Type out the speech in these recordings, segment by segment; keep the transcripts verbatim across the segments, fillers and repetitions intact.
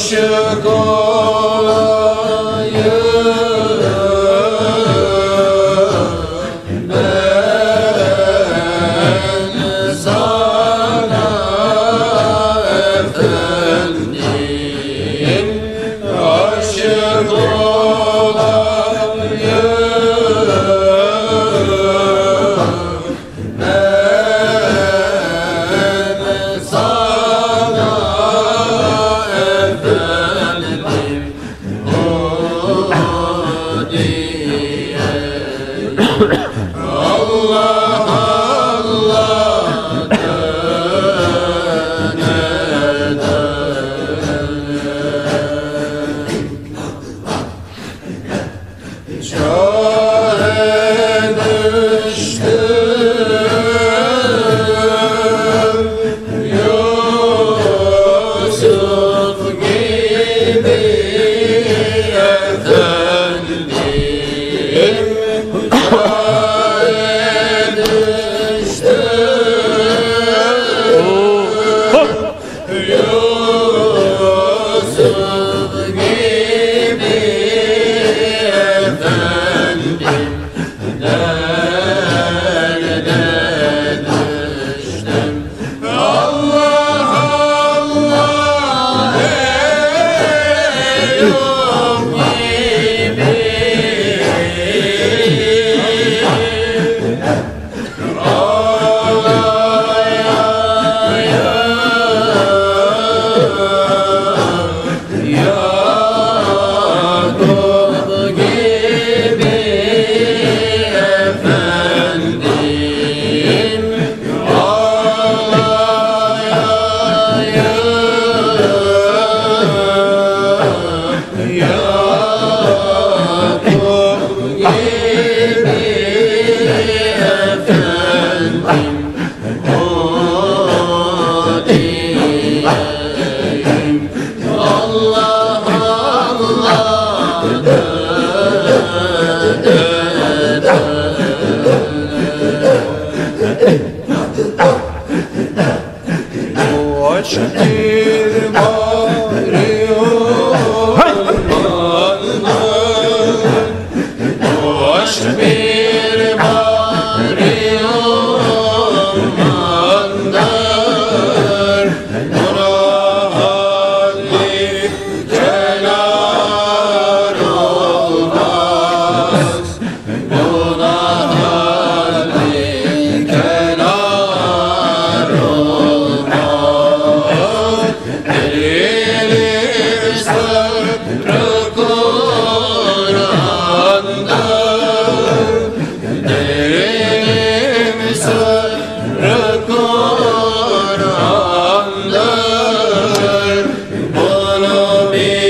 aşık olayım ben sana efendim, aşık bunu bil.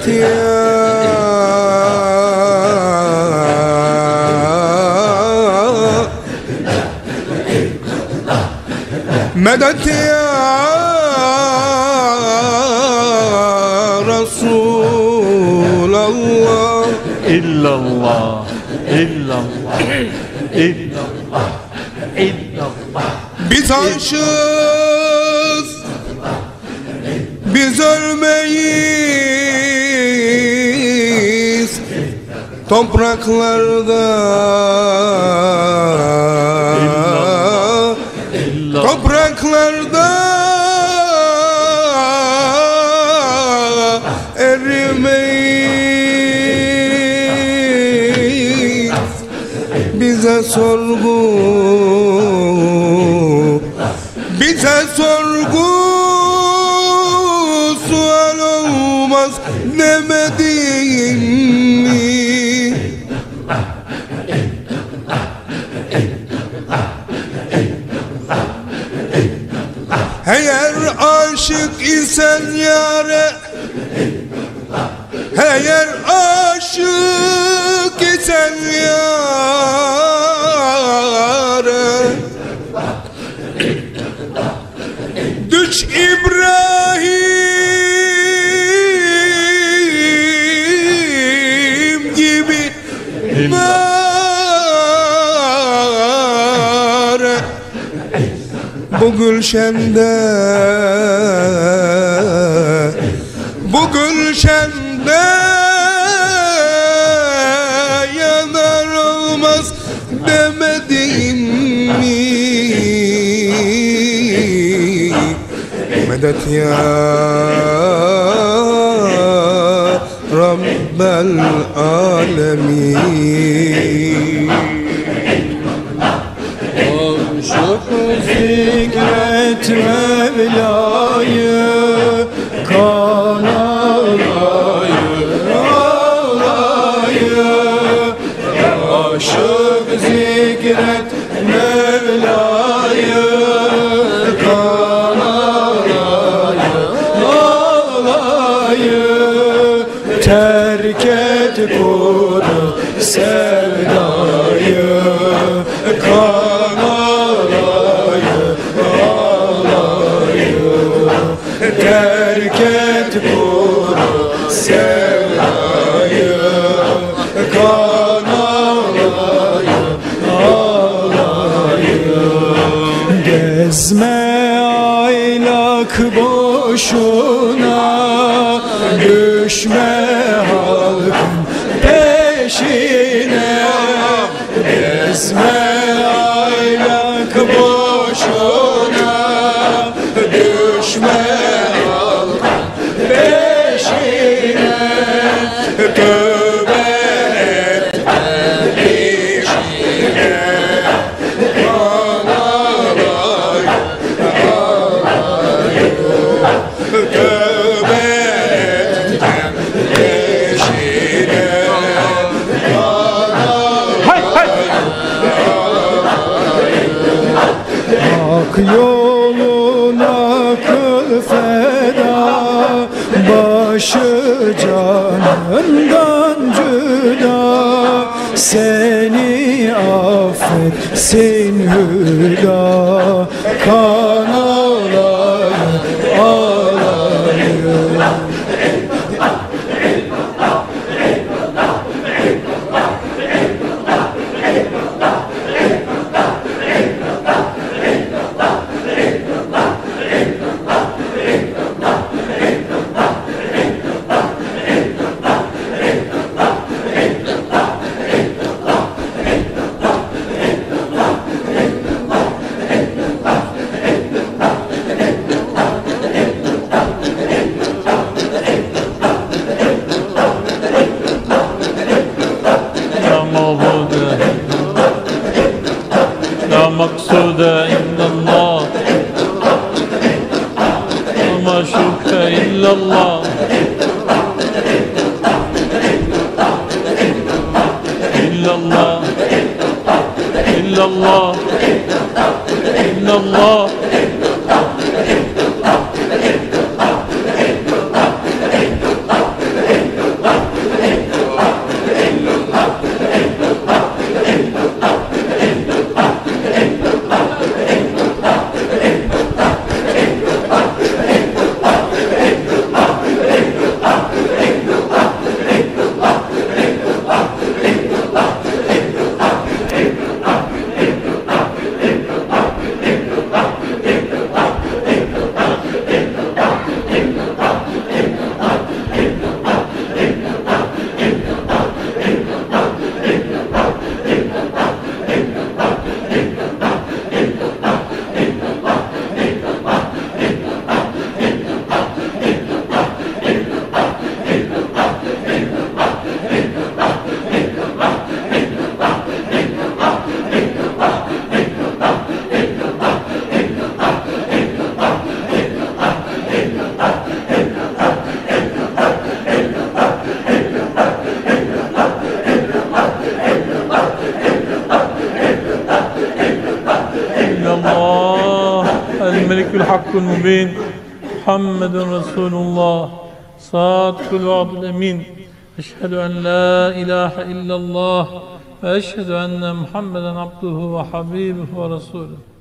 medet ya medet ya Resulallah. İllallah, illallah, illallah, illallah. Biz aşığız, biz ölmeyiz topraklarda, topraklarda erimeyiz. Bize sorgu, bize sorgu sual olmaz demedim mi? Eğer aşık isen yâre, eğer aşık isen yâre, düş İbrahim gibi nâre. Bu gülşende, bu gülşende yanar olmaz demedim mi? Medet ya Rabbel alemin. Aşık zikret Mevla'yı, kan ağlayı, ağlayı. Aşık zikret Mevla'yı, kan ağlayı, ağlayı. Terk et kuru sevdayı, kan ağlayı, ağlayı. Terk et kuru sevdayı, kan ağlayı, ağlayı. Gezme aylak boşuna, düşme halkın peşine. Gezme aylak boşuna, düşme halkın peşine. Tövbe et peşine, kan ağlayı, ağlayı. Tövbe et peşine, kan ağlayı, hak yoluna kıl feda, başı canından cüda. Seni affetsin hüda, kan ağlayı, ağlayı. مقصود إلا الله وما شك إلا الله إلا الله إلا الله إلا الله الحق المبين محمد رسول الله صادق الوعد الأمين أشهد أن لا إله إلا الله وأشهد أن محمدا عبده وحبيبه ورسوله